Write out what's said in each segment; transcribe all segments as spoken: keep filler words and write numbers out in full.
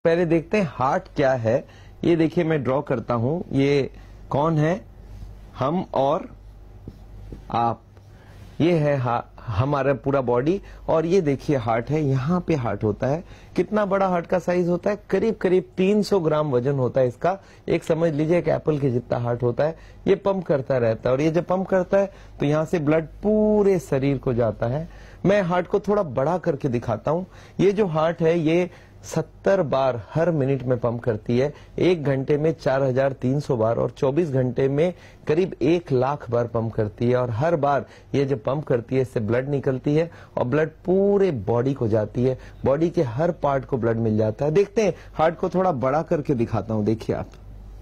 पहले देखते हैं हार्ट क्या है। ये देखिए मैं ड्रॉ करता हूं, ये कौन है, हम और आप। ये है हमारा पूरा बॉडी और ये देखिए हार्ट है, यहाँ पे हार्ट होता है। कितना बड़ा हार्ट का साइज होता है, करीब करीब तीन सौ ग्राम वजन होता है इसका। एक समझ लीजिए एक एप्पल के जितना हार्ट होता है। ये पंप करता रहता है और ये जब पंप करता है तो यहाँ से ब्लड पूरे शरीर को जाता है। मैं हार्ट को थोड़ा बड़ा करके दिखाता हूँ। ये जो हार्ट है ये सत्तर बार हर मिनट में पंप करती है, एक घंटे में चार हजार तीन सौ बार और चौबीस घंटे में करीब एक लाख बार पंप करती है। और हर बार ये जब पंप करती है इससे ब्लड निकलती है और ब्लड पूरे बॉडी को जाती है, बॉडी के हर पार्ट को ब्लड मिल जाता है। देखते हैं हार्ट को थोड़ा बड़ा करके दिखाता हूं। देखिए आप,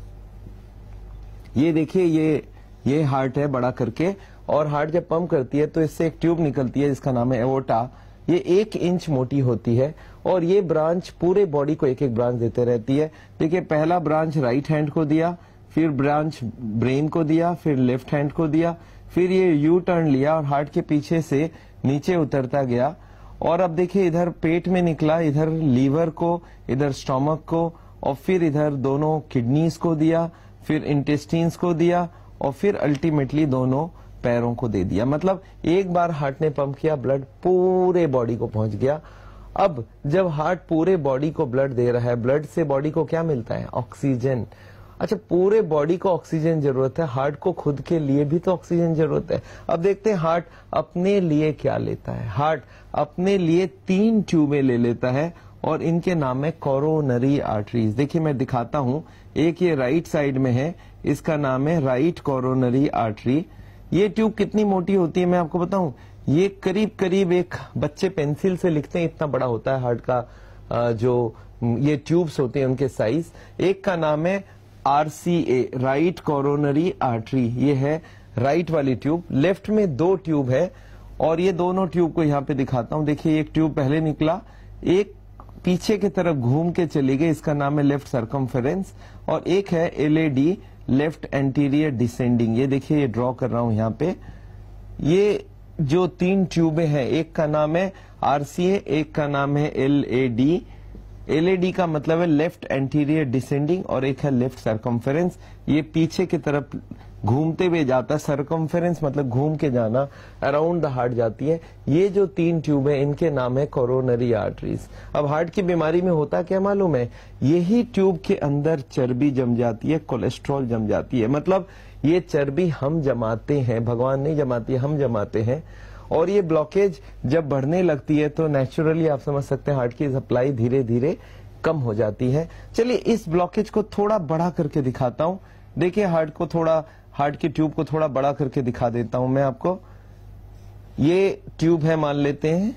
ये देखिए ये ये हार्ट है बड़ा करके। और हार्ट जब पंप करती है तो इससे एक ट्यूब निकलती है जिसका नाम है एओर्टा। ये एक इंच मोटी होती है और ये ब्रांच पूरे बॉडी को एक एक ब्रांच देते रहती है। देखिए पहला ब्रांच राइट हैंड को दिया, फिर ब्रांच ब्रेन को दिया, फिर लेफ्ट हैंड को दिया, फिर ये यू टर्न लिया और हार्ट के पीछे से नीचे उतरता गया। और अब देखिए इधर पेट में निकला, इधर लीवर को, इधर स्टोमक को और फिर इधर दोनों किडनीज को दिया, फिर इंटेस्टाइन्स को दिया और फिर अल्टीमेटली दोनों पैरों को दे दिया। मतलब एक बार हार्ट ने पंप किया, ब्लड पूरे बॉडी को पहुंच गया। अब जब हार्ट पूरे बॉडी को ब्लड दे रहा है, ब्लड से बॉडी को क्या मिलता है, ऑक्सीजन। अच्छा, पूरे बॉडी को ऑक्सीजन जरूरत है, हार्ट को खुद के लिए भी तो ऑक्सीजन जरूरत है। अब देखते हैं हार्ट अपने लिए क्या लेता है। हार्ट अपने लिए तीन ट्यूबें ले लेता है और इनके नाम है कोरोनरी आर्टरीज। देखिए मैं दिखाता हूं, एक ये राइट साइड में है, इसका नाम है राइट कोरोनरी आर्टरी। ये ट्यूब कितनी मोटी होती है मैं आपको बताऊं, ये करीब करीब एक बच्चे पेंसिल से लिखते हैं इतना बड़ा होता है हार्ट का जो ये ट्यूब्स होते हैं उनके साइज। एक का नाम है आरसीए, राइट कोरोनरी आर्टरी, ये है राइट वाली ट्यूब। लेफ्ट में दो ट्यूब है और ये दोनों ट्यूब को यहाँ पे दिखाता हूँ। देखिए एक ट्यूब पहले निकला, एक पीछे की तरफ घूम के चली गई, इसका नाम है लेफ्ट सर्कमफेरेंस। और एक है एलएडी, लेफ्ट एंटीरियर डिसेंडिंग। ये देखिए ये ड्रॉ कर रहा हूं यहाँ पे। ये जो तीन ट्यूबें हैं, एक का नाम है आरसीए, एक का नाम है एलएडी। एलएडी का मतलब है लेफ्ट एंटीरियर डिसेंडिंग और एक है लेफ्ट सर्कमफेरेंस। ये पीछे की तरफ घूमते हुए जाता है, सर्कमफेरेंस मतलब घूम के जाना, अराउंड द हार्ट जाती है। ये जो तीन ट्यूब है इनके नाम है कोरोनरी आर्टरीज। अब हार्ट की बीमारी में होता क्या मालूम है, यही ट्यूब के अंदर चर्बी जम जाती है, कोलेस्ट्रॉल जम जाती है। मतलब ये चर्बी हम जमाते हैं, भगवान नहीं जमाती है, हम जमाते हैं। और ये ब्लॉकेज जब बढ़ने लगती है तो नेचुरली आप समझ सकते हैं हार्ट की सप्लाई धीरे धीरे कम हो जाती है। चलिए इस ब्लॉकेज को थोड़ा बड़ा करके दिखाता हूं। देखिए हार्ट को थोड़ा, हार्ट की ट्यूब को थोड़ा बड़ा करके दिखा देता हूं मैं आपको। ये ट्यूब है मान लेते हैं।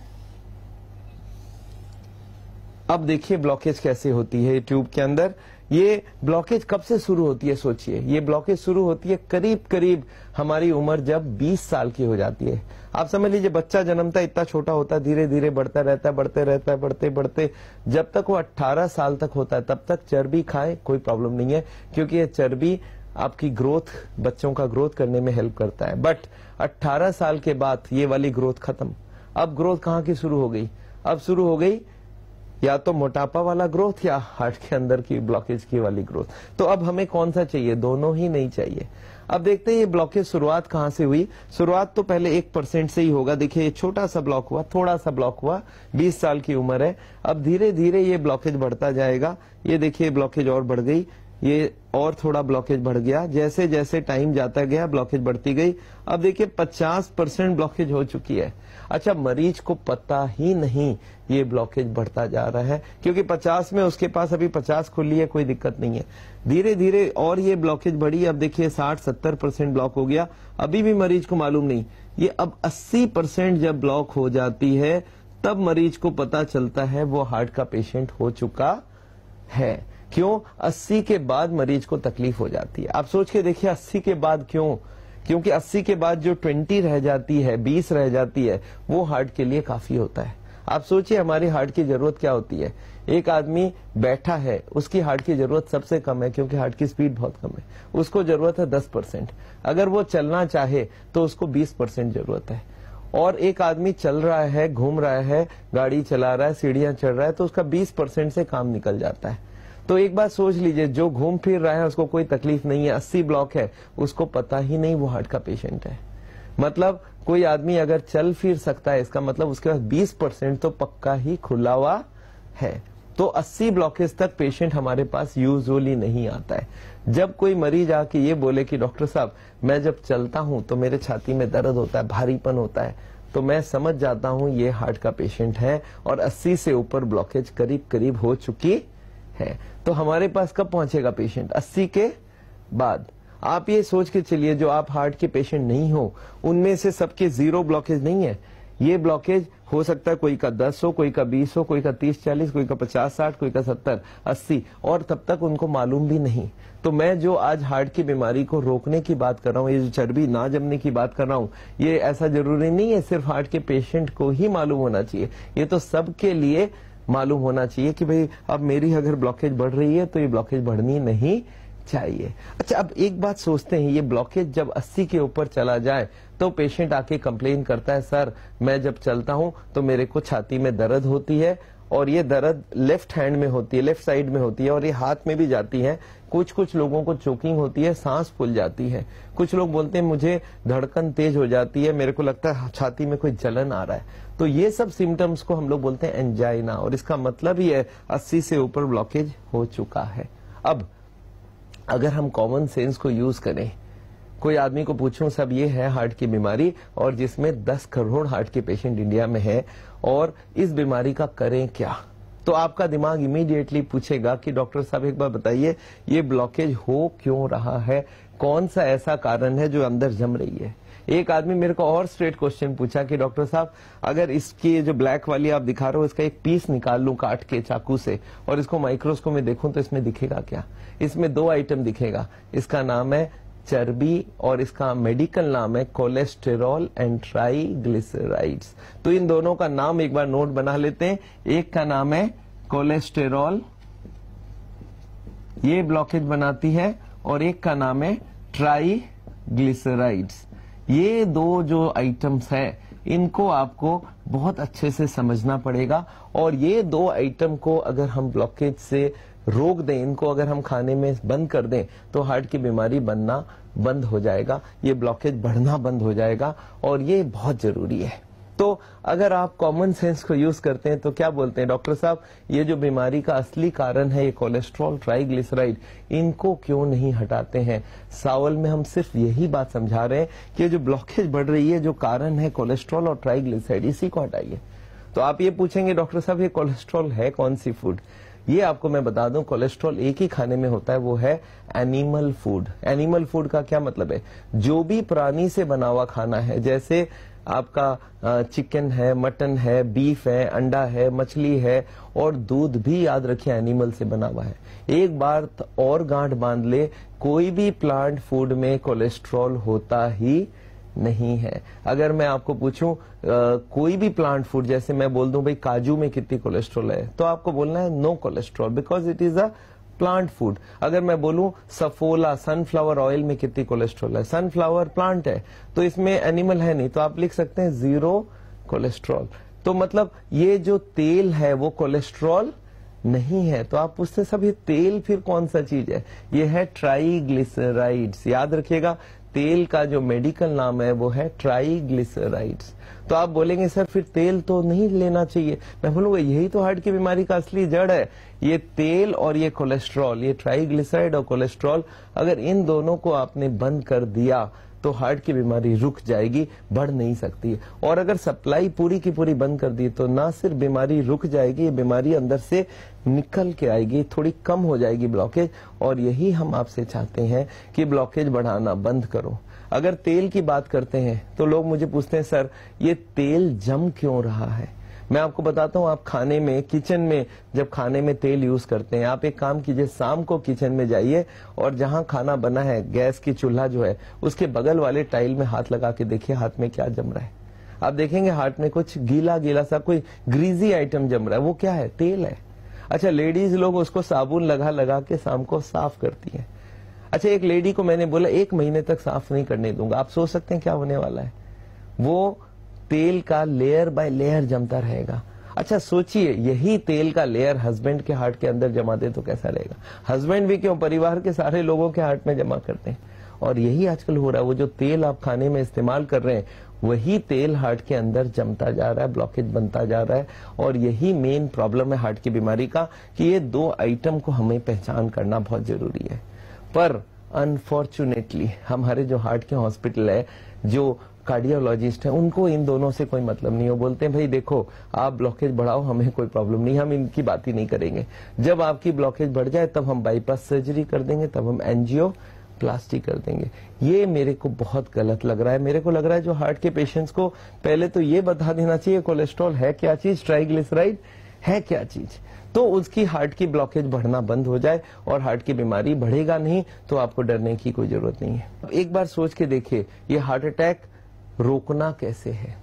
अब देखिए ब्लॉकेज कैसे होती है ट्यूब के अंदर। ये ब्लॉकेज कब से शुरू होती है सोचिए, ये ब्लॉकेज शुरू होती है करीब करीब हमारी उम्र जब बीस साल की हो जाती है। आप समझ लीजिए बच्चा जन्मता है, इतना छोटा होता है, धीरे धीरे बढ़ता रहता है, बढ़ते रहता है, बढ़ते बढ़ते जब तक वो अट्ठारह साल तक होता है तब तक चर्बी खाए कोई प्रॉब्लम नहीं है, क्योंकि ये चर्बी आपकी ग्रोथ, बच्चों का ग्रोथ करने में हेल्प करता है। बट अट्ठारह साल के बाद ये वाली ग्रोथ खत्म। अब ग्रोथ कहाँ की शुरू हो गई, अब शुरू हो गई या तो मोटापा वाला ग्रोथ या हार्ट के अंदर की ब्लॉकेज की वाली ग्रोथ। तो अब हमें कौन सा चाहिए, दोनों ही नहीं चाहिए। अब देखते हैं ये ब्लॉकेज शुरुआत कहां से हुई। शुरुआत तो पहले एक परसेंट से ही होगा। देखिए ये छोटा सा ब्लॉक हुआ, थोड़ा सा ब्लॉक हुआ, बीस साल की उम्र है। अब धीरे धीरे ये ब्लॉकेज बढ़ता जाएगा। ये देखिए ब्लॉकेज और बढ़ गई, ये और थोड़ा ब्लॉकेज बढ़ गया। जैसे जैसे टाइम जाता गया ब्लॉकेज बढ़ती गई। अब देखिए पचास परसेंट ब्लॉकेज हो चुकी है। अच्छा, मरीज को पता ही नहीं ये ब्लॉकेज बढ़ता जा रहा है, क्योंकि पचास में उसके पास अभी पचास खुली है, कोई दिक्कत नहीं है। धीरे धीरे और ये ब्लॉकेज बढ़ी। अब देखिए साठ सत्तर परसेंट ब्लॉक हो गया, अभी भी मरीज को मालूम नहीं। ये अब अस्सी परसेंट जब ब्लॉक हो जाती है तब मरीज को पता चलता है वो हार्ट का पेशेंट हो चुका है। क्यों? अस्सी के बाद मरीज को तकलीफ हो जाती है। आप सोच के देखिए अस्सी के बाद क्यों, क्योंकि अस्सी के बाद जो बीस रह जाती है, बीस रह जाती है, वो हार्ट के लिए काफी होता है। आप सोचिए हमारी हार्ट की जरूरत क्या होती है। एक आदमी बैठा है, उसकी हार्ट की जरूरत सबसे कम है, क्योंकि हार्ट की स्पीड बहुत कम है। उसको जरूरत है दस परसेंट। अगर वो चलना चाहे तो उसको बीस परसेंट जरूरत है। और एक आदमी चल रहा है, घूम रहा है, गाड़ी चला रहा है, सीढ़ियां चढ़ रहा है, तो उसका बीस परसेंट से काम निकल जाता है। तो एक बात सोच लीजिए, जो घूम फिर रहा है उसको कोई तकलीफ नहीं है, अस्सी ब्लॉक है, उसको पता ही नहीं वो हार्ट का पेशेंट है। मतलब कोई आदमी अगर चल फिर सकता है, इसका मतलब उसके पास बीस परसेंट तो पक्का ही खुला हुआ है। तो अस्सी ब्लॉकेज तक पेशेंट हमारे पास यूजुअली नहीं आता है। जब कोई मरीज आके ये बोले कि डॉक्टर साहब मैं जब चलता हूं तो मेरे छाती में दर्द होता है, भारीपन होता है, तो मैं समझ जाता हूं ये हार्ट का पेशेंट है और अस्सी से ऊपर ब्लॉकेज करीब करीब हो चुकी है। तो हमारे पास कब पहुंचेगा पेशेंट? अस्सी के बाद। आप ये सोच के चलिए जो आप हार्ट के पेशेंट नहीं हो उनमें से सबके जीरो ब्लॉकेज नहीं है। ये ब्लॉकेज हो सकता है कोई का दस हो, कोई का बीस हो, कोई का तीस चालीस, कोई का पचास साठ, कोई का सत्तर अस्सी, और तब तक उनको मालूम भी नहीं। तो मैं जो आज हार्ट की बीमारी को रोकने की बात कर रहा हूँ, ये जो चर्बी ना जमने की बात कर रहा हूँ, ये ऐसा जरूरी नहीं है सिर्फ हार्ट के पेशेंट को ही मालूम होना चाहिए, ये तो सबके लिए मालूम होना चाहिए कि भाई अब मेरी अगर ब्लॉकेज बढ़ रही है तो ये ब्लॉकेज बढ़नी नहीं चाहिए। अच्छा, अब एक बात सोचते हैं, ये ब्लॉकेज जब अस्सी के ऊपर चला जाए तो पेशेंट आके कंप्लेन करता है, सर मैं जब चलता हूं तो मेरे को छाती में दर्द होती है, और ये दर्द लेफ्ट हैंड में होती है, लेफ्ट साइड में होती है, और ये हाथ में भी जाती है। कुछ कुछ लोगों को चोकिंग होती है, सांस फूल जाती है। कुछ लोग बोलते हैं मुझे धड़कन तेज हो जाती है, मेरे को लगता है छाती में कोई जलन आ रहा है। तो ये सब सिम्टम्स को हम लोग बोलते हैं एंजाइना, और इसका मतलब ही है अस्सी से ऊपर ब्लॉकेज हो चुका है। अब अगर हम कॉमन सेंस को यूज करें, कोई आदमी को पूछूं सब ये है हार्ट की बीमारी और जिसमें दस करोड़ हार्ट के पेशेंट इंडिया में है, और इस बीमारी का करें क्या, तो आपका दिमाग इमीडिएटली पूछेगा कि डॉक्टर साहब एक बार बताइए ये ब्लॉकेज हो क्यों रहा है, कौन सा ऐसा कारण है जो अंदर जम रही है। एक आदमी मेरे को और स्ट्रेट क्वेश्चन पूछा कि डॉक्टर साहब अगर इसकी जो ब्लैक वाली आप दिखा रहे हो इसका एक पीस निकाल लूं काट के चाकू से और इसको माइक्रोस्कोप में देखूं तो इसमें दिखेगा क्या? इसमें दो आइटम दिखेगा, इसका नाम है चर्बी और इसका मेडिकल नाम है कोलेस्टेरॉल एंड ट्राइग्लिसराइड्स। तो इन दोनों का नाम एक बार नोट बना लेते हैं। एक का नाम है कोलेस्टेरॉल, ये ब्लॉकेज बनाती है, और एक का नाम है ट्राइग्लिसराइड्स। ये दो जो आइटम्स है इनको आपको बहुत अच्छे से समझना पड़ेगा, और ये दो आइटम को अगर हम ब्लॉकेज से रोक दें, इनको अगर हम खाने में बंद कर दें तो हार्ट की बीमारी बनना बंद हो जाएगा, ये ब्लॉकेज बढ़ना बंद हो जाएगा, और ये बहुत जरूरी है। तो अगर आप कॉमन सेंस को यूज करते हैं तो क्या बोलते हैं डॉक्टर साहब ये जो बीमारी का असली कारण है ये कोलेस्ट्रॉल ट्राइग्लिसराइड, इनको क्यों नहीं हटाते हैं? सावल में हम सिर्फ यही बात समझा रहे हैं कि जो ब्लॉकेज बढ़ रही है जो कारण है कोलेस्ट्रॉल और ट्राइग्लिसराइड, इसी को हटाइए। तो आप ये पूछेंगे डॉक्टर साहब ये कोलेस्ट्रॉल है कौन सी फूड? ये आपको मैं बता दूं कोलेस्ट्रॉल एक ही खाने में होता है, वो है एनिमल फूड। एनिमल फूड का क्या मतलब है? जो भी प्राणी से बना हुआ खाना है, जैसे आपका चिकन है, मटन है, बीफ है, अंडा है, मछली है, और दूध भी याद रखिए एनिमल से बना हुआ है। एक बार और गांठ बांध ले, कोई भी प्लांट फूड में कोलेस्ट्रॉल होता ही नहीं है। अगर मैं आपको पूछूं कोई भी प्लांट फूड, जैसे मैं बोल दूं भाई काजू में कितनी कोलेस्ट्रॉल है, तो आपको बोलना है no cholesterol because it is a plant food. अगर मैं बोलूं सफोला सनफ्लावर ऑयल में कितनी कोलेस्ट्रॉल है, सनफ्लावर प्लांट है तो इसमें एनिमल है नहीं, तो आप लिख सकते हैं जीरो कोलेस्ट्रॉल। तो मतलब ये जो तेल है वो कोलेस्ट्रॉल नहीं है। तो आप पूछते सब ये तेल फिर कौन सा चीज है? ये है ट्राइग्लिसराइड्स। याद रखिएगा तेल का जो मेडिकल नाम है वो है ट्राइग्लिसराइड्स। तो आप बोलेंगे सर फिर तेल तो नहीं लेना चाहिए। मैं बोलूंगा यही तो हार्ट की बीमारी का असली जड़ है, ये तेल और ये कोलेस्ट्रॉल, ये ट्राइग्लिसराइड और कोलेस्ट्रॉल। अगर इन दोनों को आपने बंद कर दिया तो हार्ट की बीमारी रुक जाएगी, बढ़ नहीं सकती है। और अगर सप्लाई पूरी की पूरी बंद कर दी तो ना सिर्फ बीमारी रुक जाएगी, ये बीमारी अंदर से निकल के आएगी, थोड़ी कम हो जाएगी ब्लॉकेज। और यही हम आपसे चाहते हैं कि ब्लॉकेज बढ़ाना बंद करो। अगर तेल की बात करते हैं तो लोग मुझे पूछते हैं सर ये तेल जम क्यों रहा है? मैं आपको बताता हूँ, आप खाने में किचन में जब खाने में तेल यूज करते हैं, आप एक काम कीजिए, शाम को किचन में जाइए और जहां खाना बना है गैस की चूल्हा जो है उसके बगल वाले टाइल में हाथ लगा के देखिए हाथ में क्या जम रहा है। आप देखेंगे हाथ में कुछ गीला गीला सा कोई ग्रीजी आइटम जम रहा है, वो क्या है? तेल है। अच्छा, लेडीज लोग उसको साबुन लगा लगा के शाम को साफ करती है। अच्छा, एक लेडी को मैंने बोला एक महीने तक साफ नहीं करने दूंगा। आप सोच सकते हैं क्या होने वाला है? वो तेल का लेयर बाय लेयर जमता रहेगा। अच्छा सोचिए, यही तेल का लेयर हस्बैंड के हार्ट के अंदर जमा दे तो कैसा रहेगा। हस्बैंड भी क्यों, परिवार के सारे लोगों के हार्ट में जमा करते हैं। और यही आजकल हो रहा है, वो जो तेल आप खाने में इस्तेमाल कर रहे हैं वही तेल हार्ट के अंदर जमता जा रहा है, ब्लॉकेज बनता जा रहा है। और यही मेन प्रॉब्लम है हार्ट की बीमारी का, कि ये दो आइटम को हमें पहचान करना बहुत जरूरी है। पर अनफॉर्चुनेटली हमारे जो हार्ट के हॉस्पिटल है, जो कार्डियोलॉजिस्ट है, उनको इन दोनों से कोई मतलब नहीं हो। बोलते हैं भाई देखो आप ब्लॉकेज बढ़ाओ, हमें कोई प्रॉब्लम नहीं, हम इनकी बात ही नहीं करेंगे। जब आपकी ब्लॉकेज बढ़ जाए तब हम बाईपास सर्जरी कर देंगे, तब हम एंजियो प्लास्टी कर देंगे। ये मेरे को बहुत गलत लग रहा है। मेरे को लग रहा है जो हार्ट के पेशेंट्स को पहले तो ये बता देना चाहिए कोलेस्ट्रॉल है क्या चीज, ट्राइग्लिसराइड है क्या चीज, तो उसकी हार्ट की ब्लॉकेज बढ़ना बंद हो जाए और हार्ट की बीमारी बढ़ेगा नहीं, तो आपको डरने की कोई जरूरत नहीं है। एक बार सोच के देखिए, ये हार्ट अटैक रोकना कैसे है।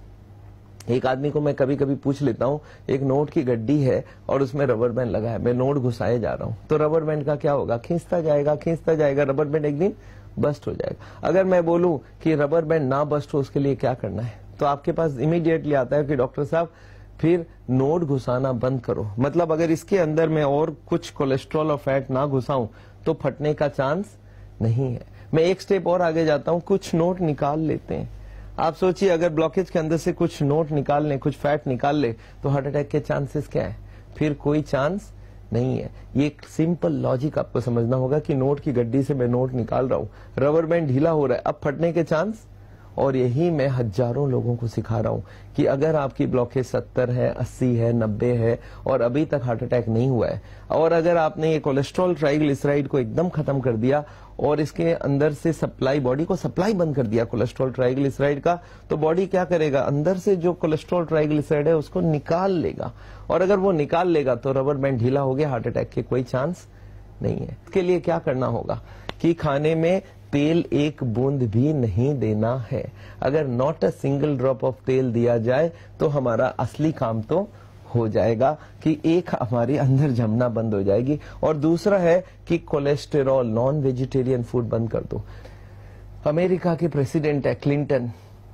एक आदमी को मैं कभी कभी पूछ लेता हूं, एक नोट की गड्डी है और उसमें रबर बैंड लगा है, मैं नोट घुसाए जा रहा हूं, तो रबर बैंड का क्या होगा, खींचता जाएगा खींचता जाएगा, रबर बैंड एक दिन बस्ट हो जाएगा। अगर मैं बोलूं कि रबर बैंड ना बस्ट हो, उसके लिए क्या करना है, तो आपके पास इमीडिएटली आता है कि डॉक्टर साहब फिर नोट घुसाना बंद करो। मतलब अगर इसके अंदर मैं और कुछ कोलेस्ट्रॉल और फैट ना घुसाऊं तो फटने का चांस नहीं है। मैं एक स्टेप और आगे जाता हूं, कुछ नोट निकाल लेते हैं। आप सोचिए अगर ब्लॉकेज के अंदर से कुछ नोट निकाल लें, कुछ फैट निकाल ले, तो हार्ट अटैक के चांसेस क्या है, फिर कोई चांस नहीं है। ये एक सिंपल लॉजिक आपको समझना होगा कि नोट की गड्डी से मैं नोट निकाल रहा हूं, रबर बैंड ढीला हो रहा है, अब फटने के चांस। और यही मैं हजारों लोगों को सिखा रहा हूं कि अगर आपकी ब्लॉकेज सत्तर है, अस्सी है, नब्बे है और अभी तक हार्ट अटैक नहीं हुआ है, और अगर आपने ये कोलेस्ट्रॉल ट्राइग्लिसराइड को एकदम खत्म कर दिया और इसके अंदर से सप्लाई, बॉडी को सप्लाई बंद कर दिया कोलेस्ट्रॉल ट्राइग्लिसराइड का, तो बॉडी क्या करेगा, अंदर से जो कोलेस्ट्रॉल ट्राइग्लिसराइड है उसको निकाल लेगा। और अगर वो निकाल लेगा तो रबर बैंड ढीला हो गया, हार्ट अटैक के कोई चांस नहीं है। इसके लिए क्या करना होगा कि खाने में तेल एक बूंद भी नहीं देना है। अगर not a single drop of तेल दिया जाए तो हमारा असली काम तो हो जाएगा कि एक हमारे अंदर जमना बंद हो जाएगी। और दूसरा है कि कोलेस्टेरॉल, नॉन वेजिटेरियन फूड बंद कर दो। अमेरिका के प्रेसिडेंट है क्लिंटन,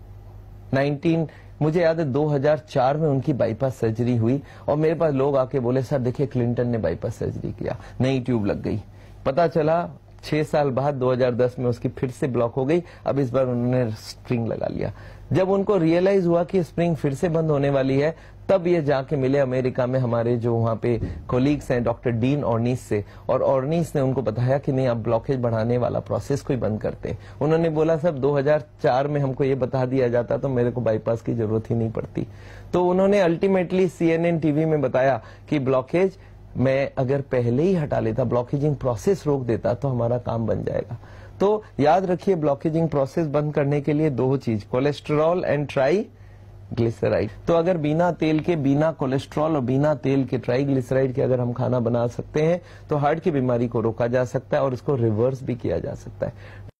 नाइनटीन मुझे याद है दो हज़ार चार में उनकी बाईपास सर्जरी हुई और मेरे पास लोग आके बोले सर देखिए क्लिंटन ने बाईपास सर्जरी किया, नई ट्यूब लग गई। पता चला छह साल बाद दो हज़ार दस में उसकी फिर से ब्लॉक हो गई, अब इस बार उन्होंने स्प्रिंग लगा लिया। जब उनको रियलाइज हुआ कि स्प्रिंग फिर से बंद होने वाली है, तब ये जाके मिले अमेरिका में हमारे जो वहां पे कोलीग्स हैं डॉक्टर डीन ऑर्निस से, और ऑर्निस ने उनको बताया कि नहीं आप ब्लॉकेज बढ़ाने वाला प्रोसेस कोई बंद करते हैं। उन्होंने बोला सब दो हज़ार चार में हमको ये बता दिया जाता तो मेरे को बाईपास की जरूरत ही नहीं पड़ती। तो उन्होंने अल्टीमेटली सीएनएन टीवी में बताया कि ब्लॉकेज मैं अगर पहले ही हटा लेता, ब्लॉकेजिंग प्रोसेस रोक देता, तो हमारा काम बन जाएगा। तो याद रखिए ब्लॉकेजिंग प्रोसेस बंद करने के लिए दो चीज, कोलेस्ट्रॉल एंड ट्राइग्लिसराइड। तो अगर बिना तेल के, बिना कोलेस्ट्रॉल और बिना तेल के ट्राइग्लिसराइड के अगर हम खाना बना सकते हैं तो हार्ट की बीमारी को रोका जा सकता है और उसको रिवर्स भी किया जा सकता है।